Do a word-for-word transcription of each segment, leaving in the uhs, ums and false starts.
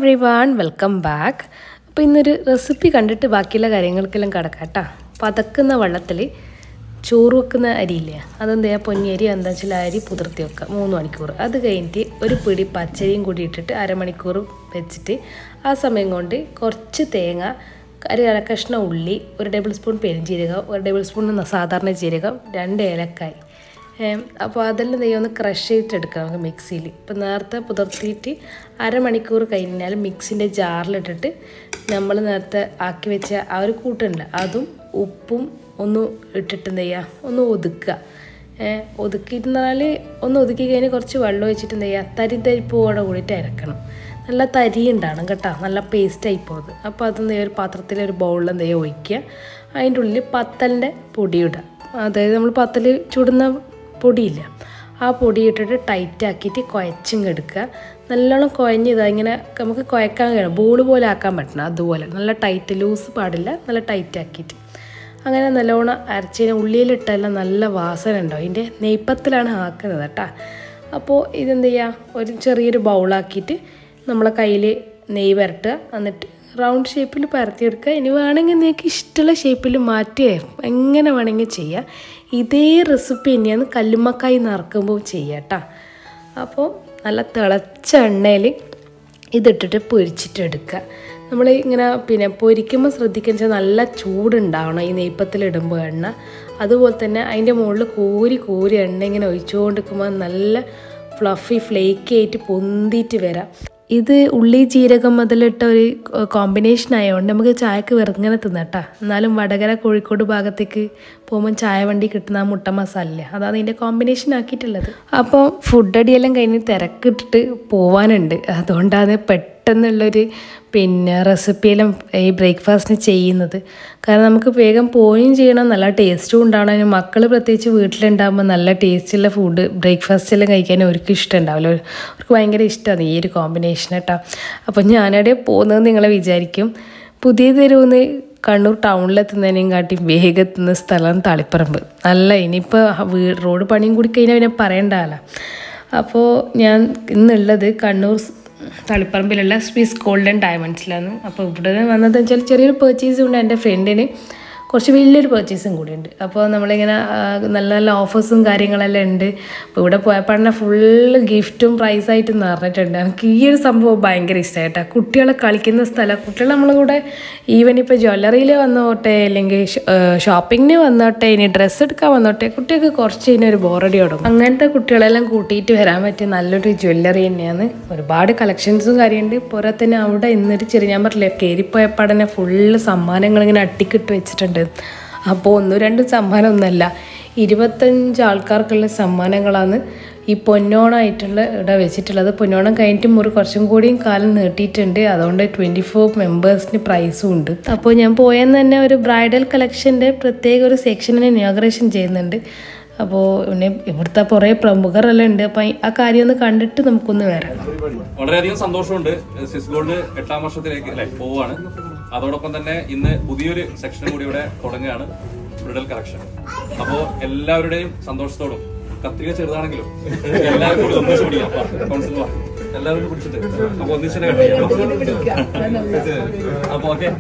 everyone, welcome back. അപ്പോൾ ഇന്നൊരു recipe കണ്ടിട്ട് ബാക്കിയുള്ള കാര്യങ്ങൾക്കെല്ലാം കിടക്കാം കേട്ടോ. പതക്കുന്ന വെള്ളത്തിൽ ചോറ് വെക്കുന്ന അരിയില്ലേ, അതെന്താ പൊന്നിയരി എന്താ വെച്ചാൽ അരി പുതിർത്തി വെക്കുക മൂന്ന് മണിക്കൂർ. അത് കഴിഞ്ഞിട്ട് ഒരു പിടി പച്ചരിയും കൂടി ഇട്ടിട്ട് അരമണിക്കൂർ വെച്ചിട്ട് ആ സമയം കൊണ്ട് കുറച്ച് തേങ്ങ, ഒരു അരക്കഷ്ണം ഉള്ളി, ഒരു ടേബിൾ സ്പൂൺ പെരുംജീരകം, ഒരു ടേബിൾ സ്പൂൺ സാധാരണ ജീരകം, രണ്ട് ഏലക്കായ്. അപ്പോൾ അതെല്ലാം നെയ്യ് ഒന്ന് ക്രഷ് ചെയ്തിട്ടെടുക്കാം നമുക്ക് മിക്സിയിൽ. ഇപ്പോൾ നേരത്തെ പുതിർത്തിയിട്ട് അരമണിക്കൂർ കഴിഞ്ഞാൽ മിക്സിൻ്റെ ജാറിലിട്ടിട്ട് നമ്മൾ നേരത്തെ ആക്കി വെച്ച ആ ഒരു കൂട്ടുണ്ട് അതും ഉപ്പും ഒന്ന് ഇട്ടിട്ട് എന്ത് ചെയ്യുക, ഒന്ന് ഒതുക്കുക. ഒതുക്കിയിരുന്നാൽ ഒന്ന് ഒതുക്കി കഴിഞ്ഞ് കുറച്ച് വെള്ളം ഒഴിച്ചിട്ട് എന്ത് ചെയ്യുക, തരി തരിപ്പോടെ കൂടിയിട്ട് അരക്കണം. നല്ല തരി ഉണ്ടാകണം കേട്ടോ, നല്ല പേസ്റ്റായി പോകുന്നത്. അപ്പോൾ അതെന്ത് ചെയ്യുക, ഒരു പാത്രത്തിൽ ഒരു ബൗളിൽ എന്ത് ചെയ്യുക ഒഴിക്കുക. അതിൻ്റെ ഉള്ളിൽ പത്തലിൻ്റെ പൊടി ഇടുക. അതായത് നമ്മൾ പത്തൽ ചുടുന്ന പൊടിയില്ല, ആ പൊടി ഇട്ടിട്ട് ടൈറ്റാക്കിയിട്ട് കുഴച്ചിങ് എടുക്കുക. നല്ലോണം കുഴഞ്ഞത് ഇങ്ങനെ നമുക്ക് കുഴക്കാൻ കഴിയണം, ബോൾ പോലെ ആക്കാൻ പറ്റണം. അതുപോലെ നല്ല ടൈറ്റ്, ലൂസ് പാടില്ല, നല്ല ടൈറ്റാക്കിയിട്ട് അങ്ങനെ നല്ലോണം അരച്ചതിന് ഉള്ളിയിലിട്ടെല്ലാം നല്ല വാസന ഉണ്ടാവും. ഇതിൻ്റെ നെയ്പ്പത്തിലാണ് ആക്കുന്നത് കേട്ടോ. അപ്പോൾ ഇതെന്ത് ചെയ്യുക, ഒരു ചെറിയൊരു ബൗളാക്കിയിട്ട് നമ്മളെ കയ്യിൽ നെയ്യ് പുരട്ടുക. എന്നിട്ട് റൗണ്ട് ഷേപ്പിൽ പരത്തിയെടുക്കുക. ഇനി വേണമെങ്കിൽ നിങ്ങൾക്ക് ഇഷ്ടമുള്ള ഷേപ്പിൽ മാറ്റുകയോ എങ്ങനെ വേണമെങ്കിൽ ചെയ്യുക. ഇതേ റെസിപ്പി തന്നെയാണ് കല്ലുമ്മക്കായി നറുക്കുമ്പോൾ ചെയ്യുക കേട്ടോ. അപ്പോൾ നല്ല തിളച്ച എണ്ണയിൽ ഇതിട്ടിട്ട് പൊരിച്ചിട്ട് എടുക്കുക. നമ്മൾ ഇങ്ങനെ പിന്നെ പൊരിക്കുമ്പോൾ ശ്രദ്ധിക്കുക വെച്ചാൽ നല്ല ചൂടുണ്ടാവണം ഈ നെയ്പ്പത്തിലിടുമ്പോൾ എണ്ണ. അതുപോലെ തന്നെ അതിൻ്റെ മുകളിൽ കോരി കോരി എണ്ണ ഇങ്ങനെ ഒഴിച്ചുകൊണ്ടിരിക്കുമ്പോൾ നല്ല ഫ്ലഫി ഫ്ലേക്കി ആയിട്ട് പൊന്തിയിട്ട് വരാം. ഇത് ഉള്ളി ജീരകം അതിലിട്ട ഒരു കോമ്പിനേഷൻ ആയതുകൊണ്ട് നമുക്ക് ചായക്ക് വെറുങ്ങനെ തിന്നട്ടാ. എന്നാലും വടകര കോഴിക്കോട് ഭാഗത്തേക്ക് പോകുമ്പോൾ ചായ വണ്ടി കിട്ടുന്ന ആ മുട്ട മസാല, അതാണ് ഇതിൻ്റെ കോമ്പിനേഷൻ ആക്കിയിട്ടുള്ളത്. അപ്പോൾ ഫുഡ് അടിയെല്ലാം കഴിഞ്ഞ് തിരക്കിട്ടിട്ട് പോവാനുണ്ട്, അതുകൊണ്ടാണ് പെട്ടെന്നുള്ളൊരു പിന്നെ റെസിപ്പിയെല്ലാം ഈ ബ്രേക്ക്ഫാസ്റ്റിന് ചെയ്യുന്നത്. കാരണം നമുക്ക് വേഗം പോവുകയും ചെയ്യണം, നല്ല ടേസ്റ്റും ഉണ്ടാവണം. അതിന് മക്കൾ പ്രത്യേകിച്ച് വീട്ടിലുണ്ടാകുമ്പോൾ നല്ല ടേസ്റ്റുള്ള ഫുഡ് ബ്രേക്ക്ഫാസ്റ്റെല്ലാം കഴിക്കാൻ അവർക്ക് ഇഷ്ടമുണ്ടാവില്ല, അവർക്ക് ഭയങ്കര ഇഷ്ടമാണ് ഈ ഒരു കോമ്പിനേഷൻ കേട്ടോ. അപ്പോൾ ഞാനവിടെ പോകുന്നത് നിങ്ങളെ വിചാരിക്കും, പുതിയ തെരുവെന്ന് കണ്ണൂർ ടൗണിലെത്തുന്നതിനെയും കാട്ടി വേഗത്തുന്ന സ്ഥലം തളിപ്പറമ്പ്. നല്ല ഇനിയിപ്പോൾ റോഡ് പണിയും കൂടി കഴിഞ്ഞാൽ പിന്നെ പറയണ്ടല്ലോ. അപ്പോൾ ഞാൻ ഇന്നുള്ളത് കണ്ണൂർ തളിപ്പറമ്പിലുള്ള സ്വിസ് ഗോൾഡൻ ഡയമണ്ട്സിലാണ്. അപ്പോൾ ഇവിടെ വന്നതെന്ന് വെച്ചാൽ ചെറിയൊരു പർച്ചേസും ഉണ്ട്, എൻ്റെ ഫ്രണ്ടിന് കുറച്ച് വലിയൊരു പർച്ചേസും കൂടി ഉണ്ട്. അപ്പോൾ നമ്മളിങ്ങനെ നല്ല നല്ല ഓഫേഴ്സും കാര്യങ്ങളെല്ലാം ഉണ്ട്. അപ്പോൾ ഇവിടെ പോയപ്പോഴെ ഫുള്ള് ഗിഫ്റ്റും പ്രൈസായിട്ട് നിറഞ്ഞിട്ടുണ്ട്. എനിക്ക് ഈ ഒരു സംഭവം ഭയങ്കര ഇഷ്ടമായിട്ടാണ്. കുട്ടികളെ കളിക്കുന്ന സ്ഥലം, കുട്ടികൾ നമ്മളെ കൂടെ ഈവൻ ഇപ്പോൾ ജ്വല്ലറിയിൽ വന്നോട്ടെ അല്ലെങ്കിൽ ഷോപ്പിങ്ങിന് വന്നോട്ടെ ഇനി ഡ്രസ്സ് എടുക്കാൻ വന്നോട്ടെ, കുട്ടികൾക്ക് കുറച്ച് കഴിഞ്ഞാൽ ഒരു ബോറടി തുടങ്ങും. അങ്ങനത്തെ കുട്ടികളെല്ലാം കൂട്ടിയിട്ട് വരാൻ പറ്റിയ നല്ലൊരു ജ്വല്ലറി തന്നെയാണ്. ഒരുപാട് കളക്ഷൻസും കാര്യമുണ്ട്. പോരാ തന്നെ അവിടെ ഇന്നൊരു ചെറിയ ഞാൻ പറഞ്ഞില്ലേ കയറിപ്പോയപ്പാടനെ ഫുള്ള് സമ്മാനങ്ങൾ ഇങ്ങനെ അട്ടിക്കിട്ട് വെച്ചിട്ടുണ്ട്. അപ്പോൾ ഒന്നും രണ്ടും സമ്മാനമൊന്നുമല്ല, ഇരുപത്തഞ്ച് ആൾക്കാർക്കുള്ള സമ്മാനങ്ങളാണ് ഈ പൊന്നോണമായിട്ടുള്ള ഇവിടെ വെച്ചിട്ടുള്ളത്. പൊന്നോണം കഴിഞ്ഞിട്ട് മുറി കുറച്ചും കൂടിയും കാലം നീട്ടിയിട്ടുണ്ട്, അതുകൊണ്ട് ട്വൻറ്റി ഫോർ മെമ്പേഴ്സിന് പ്രൈസും ഉണ്ട്. അപ്പോൾ ഞാൻ പോയെന്ന് തന്നെ ഒരു ബ്രൈഡൽ കളക്ഷൻ്റെ പ്രത്യേക ഒരു സെക്ഷനിന് ഇനോഗ്രേഷൻ ചെയ്യുന്നുണ്ട്. അപ്പോൾ പിന്നെ ഇവിടുത്തെ കുറേ പ്രമുഖരെല്ലാം ഉണ്ട്. അപ്പം ആ കാര്യം ഒന്ന് കണ്ടിട്ട് നമുക്കൊന്ന് വരാം. വളരെയധികം സന്തോഷമുണ്ട്. സ്വിസ് ഗോൾഡ് എട്ടാം വർഷത്തിലേക്ക് അല്ലെ പോവാണ്. അതോടൊപ്പം തന്നെ ഇന്ന് പുതിയൊരു സെക്ഷൻ കൂടി ഇവിടെ തുടങ്ങുകയാണ്, ബ്രിഡൽ കളക്ഷൻ. അപ്പോ എല്ലാവരുടെയും സന്തോഷത്തോടും, കത്രിക ചെറുതാണെങ്കിലും എല്ലാവരും കൂടി ഒന്നിച്ച് പിടിക്കാം. എല്ലാവരും പിടിച്ചിട്ട് അപ്പൊ ഒന്നിച്ച് അപ്പൊ ഓക്കെ.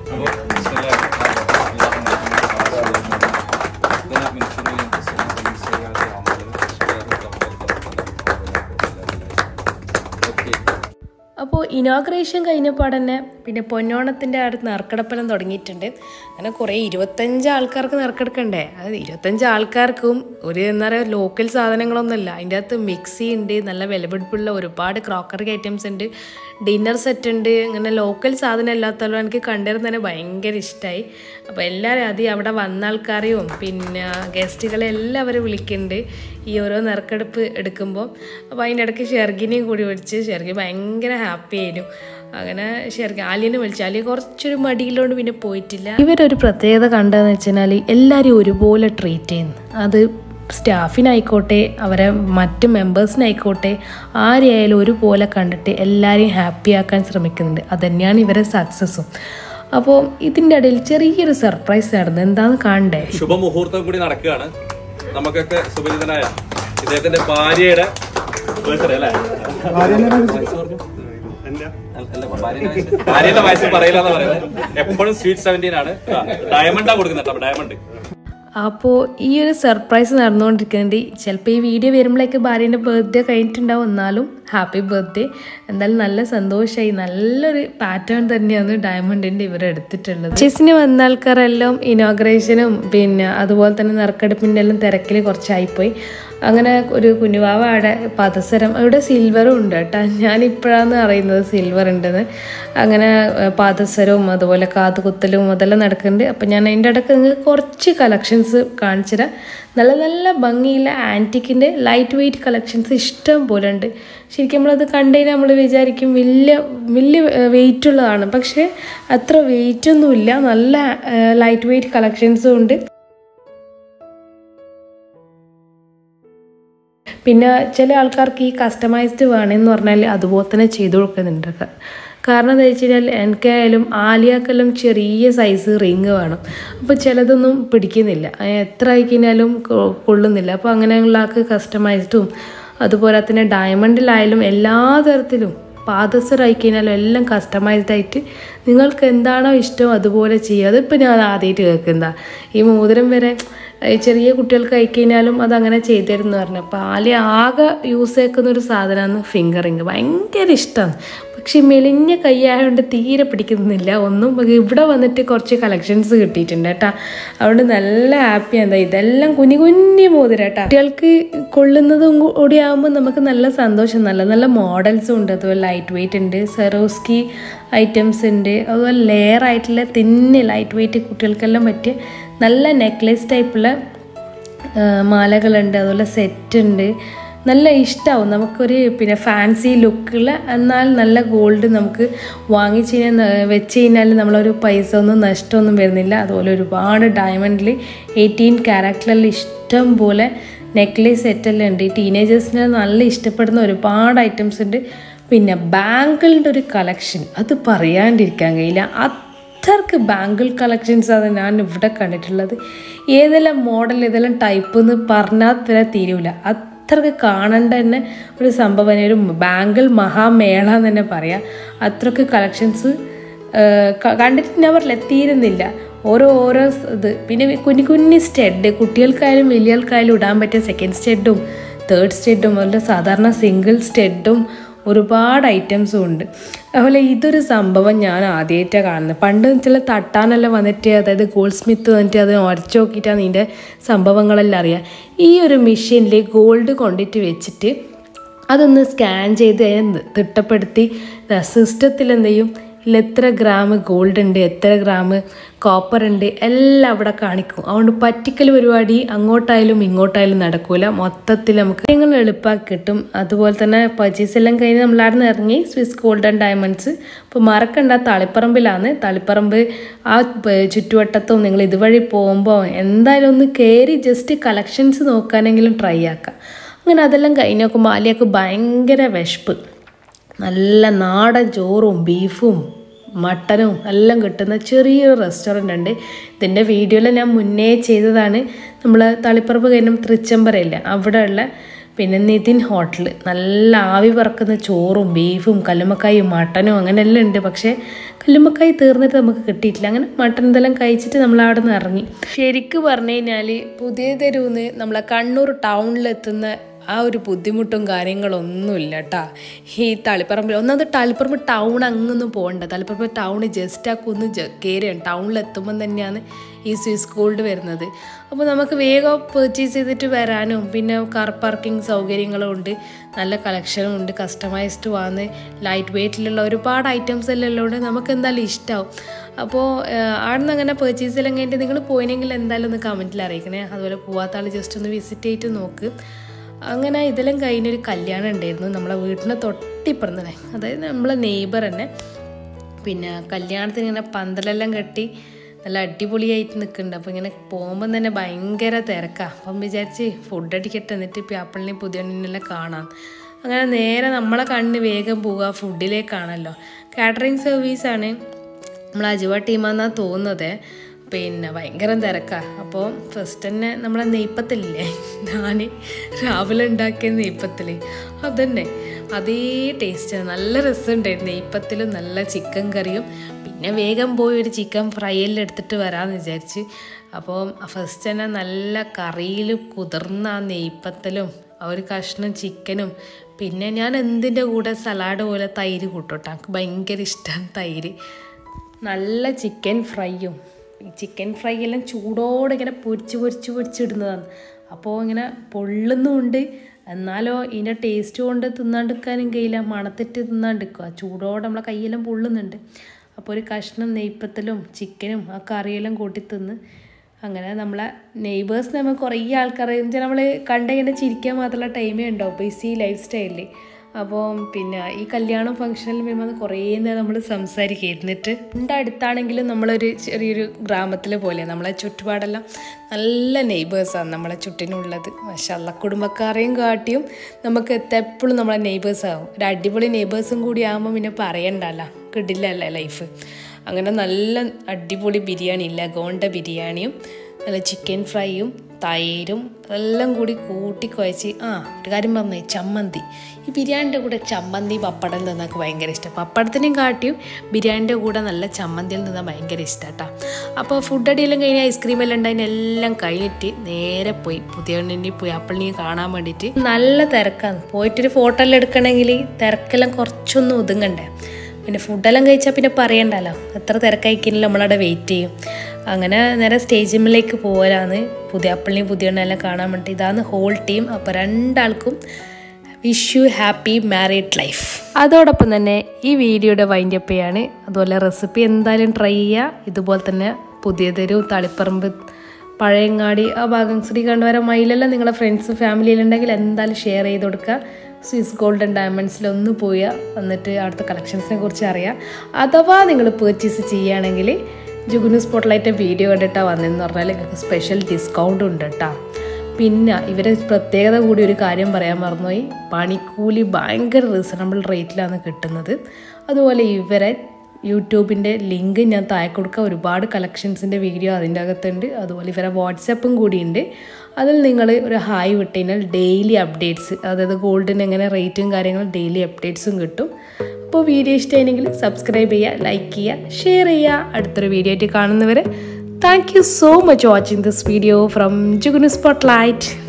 അപ്പോൾ ഇനോഗ്രേഷൻ കഴിഞ്ഞപ്പോൾ തന്നെ പിന്നെ പൊന്നോണത്തിൻ്റെ അടുത്ത് നറുക്കെടുപ്പെല്ലാം തുടങ്ങിയിട്ടുണ്ട്. അങ്ങനെ കുറേ ഇരുപത്തഞ്ച് ആൾക്കാർക്ക് നറുക്കെടുക്കണ്ടേ. അത് ഇരുപത്തഞ്ച് ആൾക്കാർക്കും ഒരു എന്താ പറയുക ലോക്കൽ സാധനങ്ങളൊന്നുമല്ല. അതിൻ്റെ അകത്ത് മിക്സി ഉണ്ട്, നല്ല വിലപിടിപ്പുള്ള ഒരുപാട് ക്രോക്കറി ഐറ്റംസ് ഉണ്ട്, ഡിന്നർ സെറ്റ് ഉണ്ട്. അങ്ങനെ ലോക്കൽ സാധനം ഇല്ലാത്തല്ലോ എനിക്ക് കണ്ടിരുന്ന തന്നെ ഭയങ്കര ഇഷ്ടമായി. അപ്പോൾ എല്ലാവരും അത് അവിടെ വന്ന ആൾക്കാരെയും പിന്നെ ഗസ്റ്റുകളെ എല്ലാവരും വിളിക്കുന്നുണ്ട് ഈ ഓരോ നറുക്കെടുപ്പ് എടുക്കുമ്പോൾ. അപ്പോൾ അതിൻ്റെ ഇടയ്ക്ക് ഷെർഗിനെയും കൂടി വിളിച്ച് ഷെർഗി ഭയങ്കര ഹാപ്പി ആയിരുന്നു. അങ്ങനെ ഷെർഗി ആലിനെ വിളിച്ചു. ആലി കുറച്ചൊരു മടിയിലോണ്ട് പിന്നെ പോയിട്ടില്ല. ഇവരൊരു പ്രത്യേകത കണ്ടതെന്ന് വെച്ചാൽ എല്ലാവരും ഒരുപോലെ ട്രീറ്റ് ചെയ്യുന്നു. അത് സ്റ്റാഫിനായിക്കോട്ടെ അവരെ മറ്റ് മെമ്പേഴ്സിനായിക്കോട്ടെ ആരെയായാലും ഒരുപോലെ കണ്ടിട്ട് എല്ലാവരെയും ഹാപ്പി ആക്കാൻ ശ്രമിക്കുന്നുണ്ട്. അതുതന്നെയാണ് ഇവരെ സക്സസ്സും. അപ്പോൾ ഇതിൻ്റെ ഇടയിൽ ചെറിയൊരു സർപ്രൈസ് നടന്നു. എന്താണെന്ന് കാണണ്ടേ? ശുഭമുഹൂർത്തം കൂടി നടക്കുകയാണ്. നമുക്കൊക്കെ സുപരിചിതനായ ഇദ്ദേഹത്തിന്റെ ഭാര്യയുടെ ബർത്ത്ഡേ അല്ലേ? ഭാര്യയുടെ വയസ്സ് പറയില്ലെന്ന് പറയുന്നത്. എപ്പോഴും സ്വീറ്റ് സെവൻറ്റീൻ ആണ്. ഡയമണ്ടാ കൊടുക്കുന്നത്, ഡയമണ്ട്. അപ്പോൾ ഈ ഒരു സർപ്രൈസ് നടന്നുകൊണ്ടിരിക്കുന്നുണ്ട്. ചിലപ്പോൾ ഈ വീഡിയോ വരുമ്പോഴേക്ക് ഭാര്യേൻ്റെ ബർത്ത്ഡേ കഴിഞ്ഞിട്ടുണ്ടാവും. എന്നാലും ഹാപ്പി ബർത്ത്ഡേ. എന്തായാലും നല്ല സന്തോഷമായി. നല്ലൊരു പാറ്റേൺ തന്നെയാണ് ഡയമണ്ടിൻ്റെ ഇവർ എടുത്തിട്ടുള്ളത്. ചെസ്സിന് വന്ന ആൾക്കാരെല്ലാം ഇനോഗ്രേഷനും പിന്നെ അതുപോലെ തന്നെ നറുക്കെടുപ്പിൻ്റെ എല്ലാം തിരക്കിൽ കുറച്ചായിപ്പോയി. അങ്ങനെ ഒരു കുഞ്ഞുവാവ അവിടെ പാദസരം, അവിടെ സിൽവറും ഉണ്ട് കേട്ടോ. ഞാനിപ്പോഴാണ് അറിയുന്നത് സിൽവർ ഉണ്ടെന്ന്. അങ്ങനെ പാദസരവും അതുപോലെ കാതുകുത്തലും അതെല്ലാം നടക്കുന്നുണ്ട്. അപ്പം ഞാൻ അതിൻ്റെ ഇടയ്ക്ക് നിങ്ങൾക്ക് കുറച്ച് കളക്ഷൻസ് കാണിച്ചുതരാം. നല്ല നല്ല ഭംഗിയുള്ള ആൻറ്റിക്കിൻ്റെ ലൈറ്റ് വെയ്റ്റ് കളക്ഷൻസ് ഇഷ്ടം പോലെ ഉണ്ട്. ശരിക്കും നമ്മളത് കണ്ടുകഴിഞ്ഞാൽ നമ്മൾ വിചാരിക്കും വലിയ വലിയ വെയിറ്റുള്ളതാണ്. പക്ഷേ അത്ര വെയിറ്റൊന്നുമില്ല. നല്ല ലൈറ്റ് വെയ്റ്റ് കളക്ഷൻസും ഉണ്ട്. പിന്നെ ചില ആൾക്കാർക്ക് ഈ കസ്റ്റമൈസ്ഡ് വേണമെന്ന് പറഞ്ഞാൽ അതുപോലെ തന്നെ ചെയ്തു കൊടുക്കുന്നുണ്ട്. കാരണം എന്താ വെച്ച് കഴിഞ്ഞാൽ എനിക്കായാലും ആലിയാക്കെല്ലാം ചെറിയ സൈസ് റിങ് വേണം. അപ്പോൾ ചിലതൊന്നും പിടിക്കുന്നില്ല, എത്ര ആയിക്കഴിഞ്ഞാലും കൊള്ളുന്നില്ല. അപ്പോൾ അങ്ങനെയുള്ള ആൾക്ക് കസ്റ്റമൈസ്ഡും അതുപോലെ തന്നെ ഡയമണ്ടിലായാലും എല്ലാ തരത്തിലും പാദസരം ആയിക്കഴിഞ്ഞാലും എല്ലാം കസ്റ്റമൈസ്ഡ് ആയിട്ട് നിങ്ങൾക്ക് എന്താണോ ഇഷ്ടം അതുപോലെ ചെയ്യുക. അതിപ്പോൾ ഞാൻ ആദ്യമായിട്ട് കേൾക്കുന്നതാ. ഈ മോതിരം വരെ ചെറിയ കുട്ടികൾക്ക് അയക്കഴിഞ്ഞാലും അതങ്ങനെ ചെയ്തിരുന്നു പറഞ്ഞു. അപ്പോൾ ആലി ആകെ യൂസ് ആക്കുന്ന ഒരു സാധനമാണ് ഫിംഗറിങ്. ഭയങ്കര ഇഷ്ടമാണ്. പക്ഷെ മെലിഞ്ഞ കൈയായതുകൊണ്ട് തീരെ പിടിക്കുന്നില്ല ഒന്നും. ഇവിടെ വന്നിട്ട് കുറച്ച് കളക്ഷൻസ് കിട്ടിയിട്ടുണ്ട് കേട്ടോ. അതുകൊണ്ട് നല്ല ഹാപ്പിയാണ്. ഇതെല്ലാം കുഞ്ഞു കുഞ്ഞി മോതിരം കേട്ടോ. കുട്ടികൾക്ക് കൊള്ളുന്നതും കൂടി ആകുമ്പോൾ നമുക്ക് നല്ല സന്തോഷം. നല്ല നല്ല മോഡൽസും ഉണ്ട്. അതുപോലെ ലൈറ്റ് വെയ്റ്റ് ഉണ്ട്, സെറോസ്കി ഐറ്റംസ് ഉണ്ട്, അതുപോലെ ലെയർ ആയിട്ടുള്ള തിന്ന് ലൈറ്റ് വെയ്റ്റ് കുട്ടികൾക്കെല്ലാം പറ്റിയ നല്ല നെക്ലേസ് ടൈപ്പുള്ള മാലകളുണ്ട്. അതുപോലെ സെറ്റ് ഉണ്ട്. നല്ല ഇഷ്ടമാവും നമുക്കൊരു പിന്നെ ഫാൻസി ലുക്കുള്ള എന്നാൽ നല്ല ഗോൾഡ് നമുക്ക് വാങ്ങിച്ച് കഴിഞ്ഞാൽ വെച്ച് കഴിഞ്ഞാൽ നമ്മളൊരു പൈസ ഒന്നും നഷ്ടമൊന്നും വരുന്നില്ല. അതുപോലെ ഒരുപാട് ഡയമണ്ടിൽ എയ്റ്റീൻ ക്യാരക്ടറിൽ ഇഷ്ടം പോലെ നെക്ലേസ് സെറ്റെല്ലാം ഉണ്ട്. ഈ ടീനേജേഴ്സിന് നല്ല ഇഷ്ടപ്പെടുന്ന ഒരുപാട് ഐറ്റംസ് ഉണ്ട്. പിന്നെ ബാങ്കിളിൻ്റെ ഒരു കളക്ഷൻ അത് പറയാണ്ടിരിക്കാൻ കഴിയില്ല. അത്രക്ക് ബാങ്കിൾ കളക്ഷൻസ് ആണ് ഞാൻ ഇവിടെ കണ്ടിട്ടുള്ളത്. ഏതെല്ലാം മോഡൽ ഏതെല്ലാം ടൈപ്പ് എന്ന് പറഞ്ഞാൽ തന്നെ തീരൂല. അത്രക്ക് കാണേണ്ട തന്നെ ഒരു സംഭവം, ഒരു ബാങ്കിൾ മഹാമേള എന്ന് തന്നെ പറയാം. അത്രക്ക് കളക്ഷൻസ് കണ്ടിട്ട് ഞാൻ പറഞ്ഞില്ല തീരുന്നില്ല. ഓരോ ഓരോ ഇത് പിന്നെ കുഞ്ഞു കുഞ്ഞു സ്റ്റെഡ് കുട്ടികൾക്കായാലും വലിയവർക്കായാലും ഇടാൻ പറ്റിയ സെക്കൻഡ് സ്റ്റെഡും തേർഡ് സ്റ്റെഡും അതുപോലെ സാധാരണ സിംഗിൾ സ്റ്റെഡും ഒരുപാട് ഐറ്റംസും ഉണ്ട്. അതുപോലെ ഇതൊരു സംഭവം ഞാൻ ആദ്യമായിട്ടാണ് കാണുന്നത്. പണ്ട് ചില തട്ടാനെല്ലാം വന്നിട്ട് അതായത് ഗോൾഡ് സ്മിത്ത് വന്നിട്ട് അത് ഉരച്ച് നോക്കിയിട്ടാണ് ഇതിൻ്റെ സംഭവങ്ങളെല്ലാം അറിയാം. ഈ ഒരു മെഷീനിൽ ഗോൾഡ് കൊണ്ടിട്ട് വെച്ചിട്ട് അതൊന്ന് സ്കാൻ ചെയ്ത് അതിനെ തിട്ടപ്പെടുത്തി സിസ്റ്റത്തിൽ എന്ത് ചെയ്യും, ഇതിൽ എത്ര ഗ്രാം ഗോൾഡ് ഉണ്ട്, എത്ര ഗ്രാം കോപ്പർ ഉണ്ട് എല്ലാം അവിടെ കാണിക്കും. അതുകൊണ്ട് പറ്റിക്കൽ പരിപാടി അങ്ങോട്ടായാലും ഇങ്ങോട്ടായാലും നടക്കൂല. മൊത്തത്തിൽ നമുക്ക് നിങ്ങൾ എളുപ്പമാക്കി കിട്ടും. അതുപോലെ തന്നെ പർച്ചേസ് എല്ലാം കഴിഞ്ഞ് നമ്മളവിടെ നിന്ന് ഇറങ്ങി സ്വിസ് ഗോൾഡ് ആൻഡ് ഡയമണ്ട്സ്. അപ്പോൾ മറക്കണ്ട, തളിപ്പറമ്പിലാണ്. തളിപ്പറമ്പ് ആ ചുറ്റുവട്ടത്തും നിങ്ങൾ ഇതുവഴി പോകുമ്പോൾ എന്തായാലും ഒന്ന് കയറി ജസ്റ്റ് കളക്ഷൻസ് നോക്കാനെങ്കിലും ട്രൈ ആക്കാം. അങ്ങനെ അതെല്ലാം കഴിഞ്ഞ് നോക്കുമ്പോൾ ആലിയാക്ക് ഭയങ്കര വിശപ്പ്. നല്ല നാടൻ ചോറും ബീഫും മട്ടനും എല്ലാം കിട്ടുന്ന ചെറിയൊരു റെസ്റ്റോറൻ്റ് ഉണ്ട്. ഇതിൻ്റെ വീഡിയോയിൽ ഞാൻ മുന്നേ ചെയ്തതാണ്. നമ്മൾ തളിപ്പറമ്പ് കഴിഞ്ഞ തൃച്ചംബരയില്ല അവിടെയുള്ള പിന്നെ നിതിൻ ഹോട്ടൽ. നല്ല ആവി പറക്കുന്ന ചോറും ബീഫും കല്ലുമ്മക്കായും മട്ടനും അങ്ങനെയെല്ലാം ഉണ്ട്. പക്ഷേ കല്ലുമ്മക്കായി തീർന്നിട്ട് നമുക്ക് കിട്ടിയിട്ടില്ല. അങ്ങനെ മട്ടൻ ഇതെല്ലാം കഴിച്ചിട്ട് നമ്മൾ അവിടെ നിന്ന് ഇറങ്ങി. ശരിക്കും പറഞ്ഞു കഴിഞ്ഞാൽ പുതിയ തെരുവിന്ന് നമ്മളെ കണ്ണൂർ ടൗണിലെത്തുന്ന ആ ഒരു ബുദ്ധിമുട്ടും കാര്യങ്ങളൊന്നുമില്ല കേട്ടോ. ഈ തളിപ്പറമ്പിൽ ഒന്നാമത് തളിപ്പറമ്പ് ടൗൺ അങ്ങൊന്നും പോകണ്ട. തളിപ്പറമ്പ് ടൗൺ ജസ്റ്റ് ആ കുന്ന് കയറിയാണ്. ടൗണിലെത്തുമ്പം തന്നെയാണ് ഈ സ്വിസ് ഗോൾഡ് വരുന്നത്. അപ്പോൾ നമുക്ക് വേഗം പർച്ചേസ് ചെയ്തിട്ട് വരാനും പിന്നെ കാർ പാർക്കിംഗ് സൗകര്യങ്ങളും ഉണ്ട്. നല്ല കളക്ഷനും ഉണ്ട്. കസ്റ്റമൈസ്ഡ് വന്ന് ലൈറ്റ് വെയ്റ്റിലുള്ള ഒരുപാട് ഐറ്റംസ് എല്ലാം ഉള്ളതുകൊണ്ട് നമുക്ക് എന്തായാലും ഇഷ്ടമാവും. അപ്പോൾ അവിടെ നിന്ന് അങ്ങനെ പർച്ചേസ് എല്ലാം കഴിഞ്ഞിട്ട് നിങ്ങൾ പോയിനെങ്കിൽ എന്തായാലും ഒന്ന് കമൻറ്റിൽ അറിയിക്കണേ. അതുപോലെ പോവാത്ത ആൾ ജസ്റ്റ് ഒന്ന് വിസിറ്റ് ചെയ്തിട്ട് നോക്ക്. അങ്ങനെ ഇതെല്ലാം കഴിഞ്ഞൊരു കല്യാണം ഉണ്ടായിരുന്നു നമ്മളെ വീട്ടിന് തൊട്ടിപ്പുറം തന്നെ, അതായത് നമ്മളെ നെയ്ബർ തന്നെ. പിന്നെ കല്യാണത്തിന് ഇങ്ങനെ പന്തലെല്ലാം കെട്ടി നല്ല അടിപൊളിയായിട്ട് നിൽക്കുന്നുണ്ട്. അപ്പോൾ ഇങ്ങനെ പോകുമ്പം തന്നെ ഭയങ്കര തിരക്കാണ്. അപ്പം വിചാരിച്ച് ഫുഡ് അടിക്കട്ടെ, എന്നിട്ട് പ്യാപ്പിളിനെയും പുതിയണ്ണിനെല്ലാം കാണാം. അങ്ങനെ നേരെ നമ്മളെ കണ്ണ് വേഗം പോവുക ഫുഡിലേക്കാണല്ലോ. കാറ്ററിംഗ് സർവീസാണ്, നമ്മൾ അജുവ ടീമാണെന്നാണ് തോന്നുന്നത്. പിന്നെ ഭയങ്കര തിരക്കാണ്. അപ്പോൾ ഫസ്റ്റ് തന്നെ നമ്മളെ നെയ്പ്പത്തില്ലേ, ഞാൻ രാവിലെ ഉണ്ടാക്കിയ നെയ്പ്പത്തിൽ അതന്നെ അതേ ടേസ്റ്റാണ്. നല്ല രസമുണ്ടായിരുന്നു നെയ്പ്പത്തിലും നല്ല ചിക്കൻ കറിയും. പിന്നെ വേഗം പോയി ഒരു ചിക്കൻ ഫ്രൈയെല്ലാം എടുത്തിട്ട് വരാമെന്ന് വിചാരിച്ച്. അപ്പോൾ ഫസ്റ്റ് തന്നെ നല്ല കറിയിൽ കുതിർന്ന ആ നെയ്പ്പത്തലും ആ ഒരു കഷ്ണം ചിക്കനും, പിന്നെ ഞാൻ എന്തിൻ്റെ കൂടെ സലാഡ് പോലെ തൈര് കൂട്ടോട്ടെ, എനിക്ക് ഭയങ്കര ഇഷ്ടമാണ് തൈര്. നല്ല ചിക്കൻ ഫ്രൈയും, ഈ ചിക്കൻ ഫ്രൈ എല്ലാം ചൂടോടെ ഇങ്ങനെ പൊരിച്ച് പൊരിച്ച് പൊരിച്ചിടുന്നതാണ്. അപ്പോൾ ഇങ്ങനെ പൊള്ളുന്നുമുണ്ട്, എന്നാലോ ഇതിൻ്റെ ടേസ്റ്റ് കൊണ്ട് തിന്നാണ്ടിരിക്കാനും കഴിയില്ല, മണത്തിട്ട് തിന്നാണ്ടിരിക്കുക. ചൂടോടെ നമ്മളെ കൈയെല്ലാം പൊള്ളുന്നുണ്ട്. അപ്പോൾ ഒരു കഷ്ണം നെയ്പ്പത്തലും ചിക്കനും ആ കറിയെല്ലാം കൂട്ടി തിന്ന് അങ്ങനെ നമ്മളെ നെയ്ബേഴ്സ് നമ്മൾ കുറേ ആൾക്കാർ വെച്ചാൽ നമ്മൾ കണ്ടിങ്ങനെ ചിരിക്കാൻ മാത്രമുള്ള ടൈമേ ഉണ്ടാവും ബിസി ലൈഫ് സ്റ്റൈലിൽ. അപ്പോൾ പിന്നെ ഈ കല്യാണം ഫംഗ്ഷനിൽ വരുമ്പോൾ കുറേ നേരം നമ്മൾ സംസാരിക്കുക. ഇരുന്നിട്ട് എൻ്റെ അടുത്താണെങ്കിലും നമ്മളൊരു ചെറിയൊരു ഗ്രാമത്തിൽ പോലെ നമ്മളെ ചുറ്റുപാടെല്ലാം നല്ല നെയ്ബേഴ്സാണ് നമ്മളെ ചുറ്റിനുള്ളത്. മാഷാഅല്ലാ, കുടുംബക്കാരെയും കാട്ടിയും നമുക്ക് എപ്പോഴും നമ്മളെ നെയ്ബേഴ്സാകും. ഒരു അടിപൊളി നെയ്ബേഴ്സും കൂടി ആകുമ്പോൾ പിന്നെ പറയണ്ടല്ലോ, കിടില്ലല്ലേ ലൈഫ്. അങ്ങനെ നല്ല അടിപൊളി ബിരിയാണി ഇല്ല, ഗോണ്ട ബിരിയാണിയും നല്ല ചിക്കൻ ഫ്രൈയും തൈരും എല്ലാം കൂടി കൂട്ടി കുഴച്ച്. ആ ഒരു കാര്യം പറഞ്ഞേ, ചമ്മന്തി. ഈ ബിരിയാണിൻ്റെ കൂടെ ചമ്മന്തി പപ്പടം തിന്നാൻ ഭയങ്കര ഇഷ്ടം. പപ്പടത്തിനെയും കാട്ടിയും ബിരിയാണിൻ്റെ കൂടെ നല്ല ചമ്മന്തിയിൽ നിന്നാൽ ഭയങ്കര ഇഷ്ടം കേട്ടോ. അപ്പോൾ ഫുഡ് അടിയെല്ലാം കഴിഞ്ഞ് ഐസ്ക്രീമെല്ലാം ഉണ്ടായി എല്ലാം കഴിഞ്ഞിട്ട് നേരെ പോയി പുതിയ എണ്ണി പോയി അപ്പളിനെ കാണാൻ വേണ്ടിയിട്ട്. നല്ല തിരക്കാണ്. പോയിട്ടൊരു ഫോട്ടോ എല്ലാം എടുക്കണമെങ്കിൽ തിരക്കെല്ലാം കുറച്ചൊന്നും ഒതുങ്ങണ്ടേ. പിന്നെ ഫുഡെല്ലാം കഴിച്ചാൽ പിന്നെ പറയണ്ടല്ലോ, എത്ര തിരക്കായിക്കില്ല നമ്മളവിടെ വെയിറ്റ് ചെയ്യും. അങ്ങനെ നേരെ സ്റ്റേജിലേക്ക് പോകലാണ് പുതിയ അപ്പളിനെയും പുതിയ എണ്ണെല്ലാം കാണാൻ വേണ്ടി. ഇതാണ് ഹോൾ ടീം. അപ്പോൾ രണ്ടാൾക്കും wish you happy married life. അതോടൊപ്പം തന്നെ ഈ വീഡിയോയുടെ വൈൻഡപ്പ് ചെയ്യാണ്. അതുപോലെ റെസിപ്പി എന്തായാലും ട്രൈ ചെയ്യുക. ഇതുപോലെ തന്നെ പുതിയതൊരു തളിപ്പറമ്പ് പഴയങ്ങാടി ആ ഭാഗം ശ്രീകണ്ഠവരം മയിലെല്ലാം നിങ്ങളുടെ ഫ്രണ്ട്സ് ഫാമിലിയിലുണ്ടെങ്കിൽ എന്തായാലും ഷെയർ ചെയ്ത് കൊടുക്കുക. സ്വിസ് ഗോൾഡൻ ഡയമണ്ട്സിലൊന്ന് പോയി വന്നിട്ട് അവിടുത്തെ കളക്ഷൻസിനെ കുറിച്ച് അറിയാം. അഥവാ നിങ്ങൾ പർച്ചേസ് ചെയ്യുകയാണെങ്കിൽ ജുഗുനു സ്പോട്ട്ലൈറ്റ് വീഡിയോ കണ്ടിട്ടാണ് വന്നതെന്ന് പറഞ്ഞാൽ നിങ്ങൾക്ക് സ്പെഷ്യൽ ഡിസ്കൗണ്ട് ഉണ്ട് കേട്ടോ. പിന്നെ ഇവരെ പ്രത്യേകത കൂടി ഒരു കാര്യം പറയാൻ മറന്നുപോയി, പണിക്കൂലി ഭയങ്കര റീസണബിൾ റേറ്റിലാണ് കിട്ടുന്നത്. അതുപോലെ ഇവരെ യൂട്യൂബിൻ്റെ ലിങ്ക് ഞാൻ താഴെ കൊടുക്കുക. ഒരുപാട് കളക്ഷൻസിൻ്റെ വീഡിയോ അതിൻ്റെ അകത്തുണ്ട്. അതുപോലെ ഇവരെ വാട്സപ്പും കൂടിയുണ്ട്. അതിൽ നിങ്ങൾ ഒരു ഹായ് വിട്ട് കഴിഞ്ഞാൽ ഡെയിലി അപ്ഡേറ്റ്സ്, അതായത് ഗോൾഡിന് എങ്ങനെ റേറ്റും കാര്യങ്ങളും ഡെയിലി അപ്ഡേറ്റ്സും കിട്ടും. അപ്പോൾ വീഡിയോ ഇഷ്ടമായെങ്കിൽ സബ്സ്ക്രൈബ് ചെയ്യുക, ലൈക്ക് ചെയ്യുക, ഷെയർ ചെയ്യുക. അടുത്തൊരു വീഡിയോ ആയിട്ട് കാണുന്നവരെ thank you so much watching this video from Jugunu spotlight.